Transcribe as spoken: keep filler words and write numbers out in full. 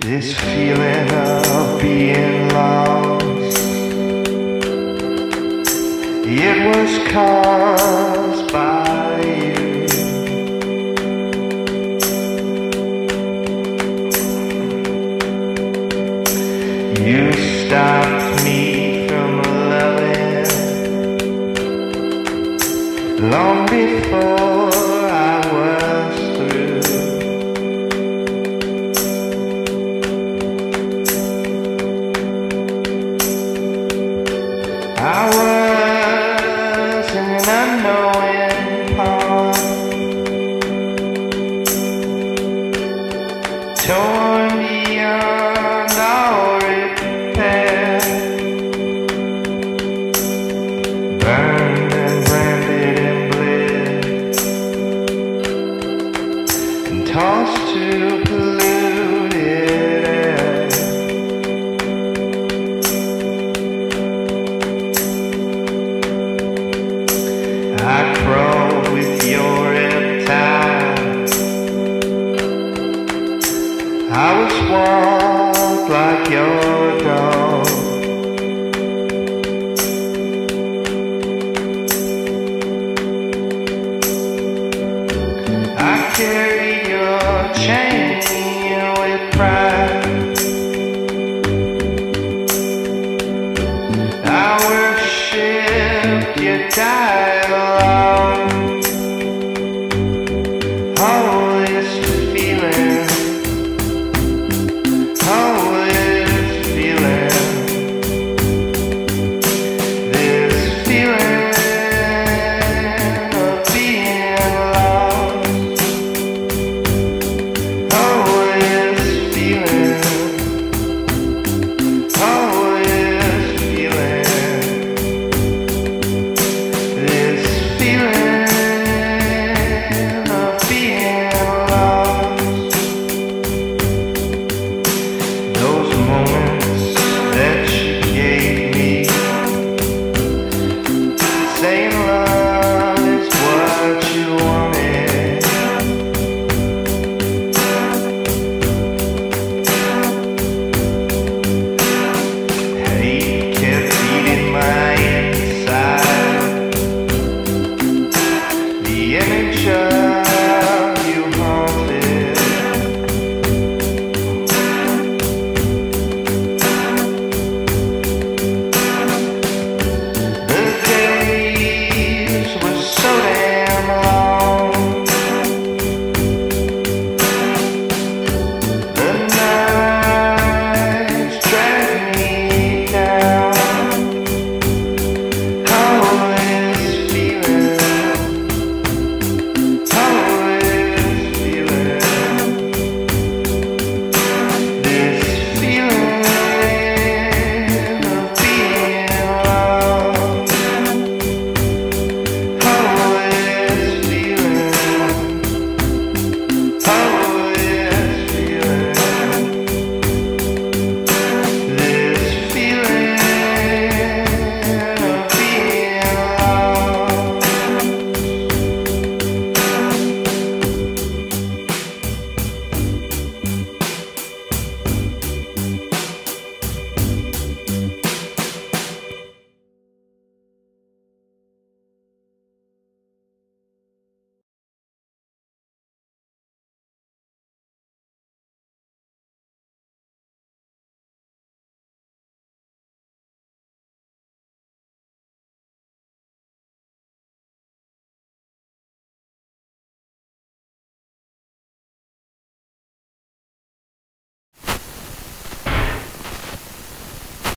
This feeling of being lost, it was caused by you. You stopped me from loving long before I was through. I was in an unknowing pond, torn beyond all repair, burned and branded in bliss, and tossed to polluted air. I crawl with your reptile, I was walked like your dog. I carry your chain with pride, I worship your died.